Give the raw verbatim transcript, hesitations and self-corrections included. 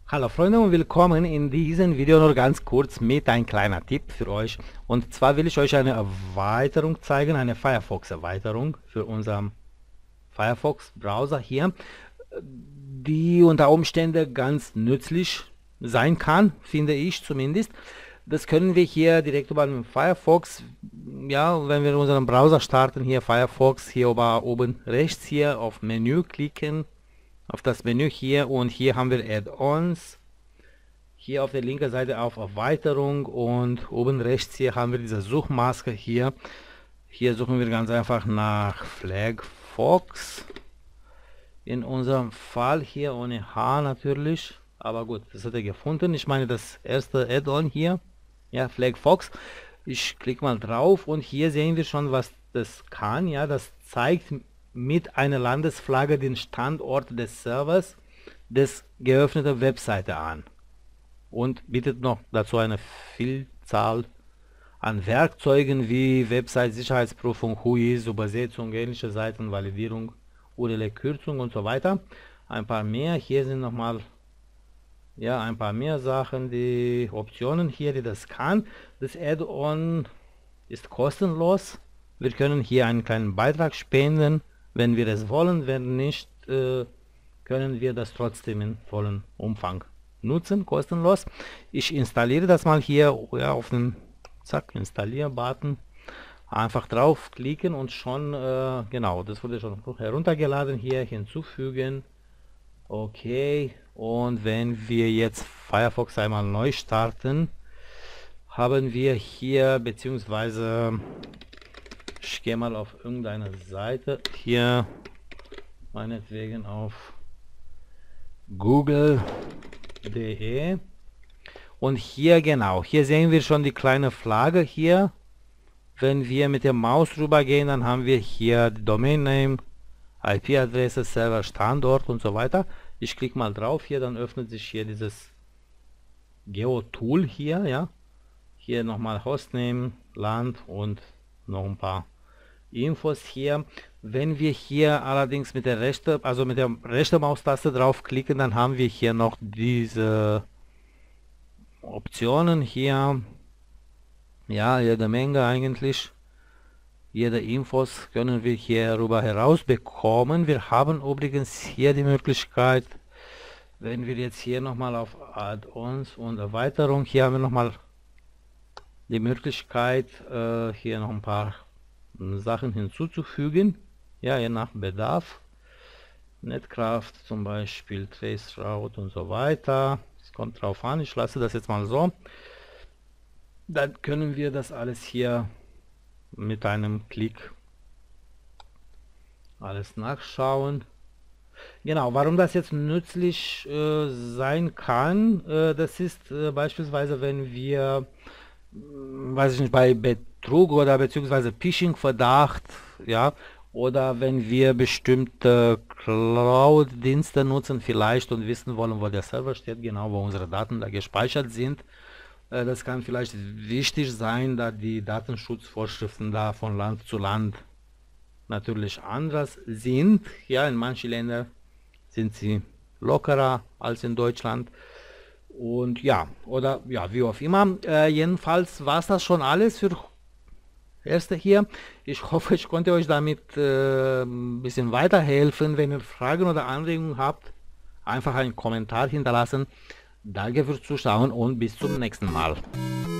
Hallo Freunde und willkommen in diesem Video nur ganz kurz mit ein kleiner Tipp für euch. Und zwar will ich euch eine Erweiterung zeigen, eine Firefox Erweiterung für unseren Firefox Browser hier, die unter Umständen ganz nützlich sein kann, finde ich zumindest. Das können wir hier direkt über den Firefox, ja, wenn wir unseren Browser starten, hier Firefox, hier oben rechts hier auf Menü klicken, auf das Menü hier, und hier haben wir Add-ons, hier auf der linken Seite auf Erweiterung, und oben rechts hier haben wir diese Suchmaske hier. Hier suchen wir ganz einfach nach Flagfox, in unserem Fall hier ohne H natürlich, aber gut, das hat er gefunden. Ich meine das erste Add-on hier, ja, Flagfox. Ich klicke mal drauf und hier sehen wir schon, was das kann. Ja, das zeigt mit einer Landesflagge den Standort des Servers des geöffneten Webseite an und bietet noch dazu eine Vielzahl an Werkzeugen wie Website-Sicherheitsprüfung, H U I S, Übersetzung, ähnliche Seitenvalidierung, U R L-Kürzung und so weiter. Ein paar mehr. Hier sind nochmal ja ein paar mehr Sachen, die Optionen hier, die das kann. Das Add-on ist kostenlos. Wir können hier einen kleinen Beitrag spenden, wenn wir es wollen. Wenn nicht, äh, können wir das trotzdem in vollem Umfang nutzen, kostenlos. Ich installiere das mal hier, ja, auf den zack Installier-Button. Einfach draufklicken und schon, äh, genau, das wurde schon heruntergeladen, hier hinzufügen. Okay, und wenn wir jetzt Firefox einmal neu starten, haben wir hier, beziehungsweise ich gehe mal auf irgendeine Seite, hier meinetwegen auf google punkt de, und hier genau, hier sehen wir schon die kleine Flagge hier. Wenn wir mit der Maus rüber gehen, dann haben wir hier die Domain Name, I P-Adresse, Server, Standort und so weiter. Ich klicke mal drauf hier, dann öffnet sich hier dieses Geo-Tool hier, ja. Hier nochmal Hostname, Land und noch ein paar Infos hier. Wenn wir hier allerdings mit der rechten, also mit der rechten Maustaste draufklicken, dann haben wir hier noch diese Optionen hier. Ja, jede Menge eigentlich. Jede Infos können wir hier rüber herausbekommen. Wir haben übrigens hier die Möglichkeit, wenn wir jetzt hier nochmal auf Add-ons und Erweiterung, hier haben wir nochmal die Möglichkeit, äh, hier noch ein paar Sachen hinzuzufügen, ja, je nach Bedarf. Netcraft zum Beispiel, Traceroute und so weiter. Es kommt drauf an, ich lasse das jetzt mal so. Dann können wir das alles hier mit einem Klick alles nachschauen. Genau, warum das jetzt nützlich äh, sein kann, äh, das ist äh, beispielsweise, wenn wir, weiß ich nicht, bei Betrug oder beziehungsweise Phishing-Verdacht, ja, oder wenn wir bestimmte Cloud-Dienste nutzen vielleicht und wissen wollen, wo der Server steht, genau, wo unsere Daten da gespeichert sind. Äh, das kann vielleicht wichtig sein, da die Datenschutzvorschriften da von Land zu Land natürlich anders sind. Ja, in manchen Ländern sind sie lockerer als in Deutschland. Und ja, oder ja, wie auch immer. Äh, jedenfalls war es das schon alles für erste hier. Ich hoffe, ich konnte euch damit äh, ein bisschen weiterhelfen. Wenn ihr Fragen oder Anregungen habt, einfach einen Kommentar hinterlassen. Danke fürs Zuschauen und bis zum nächsten Mal.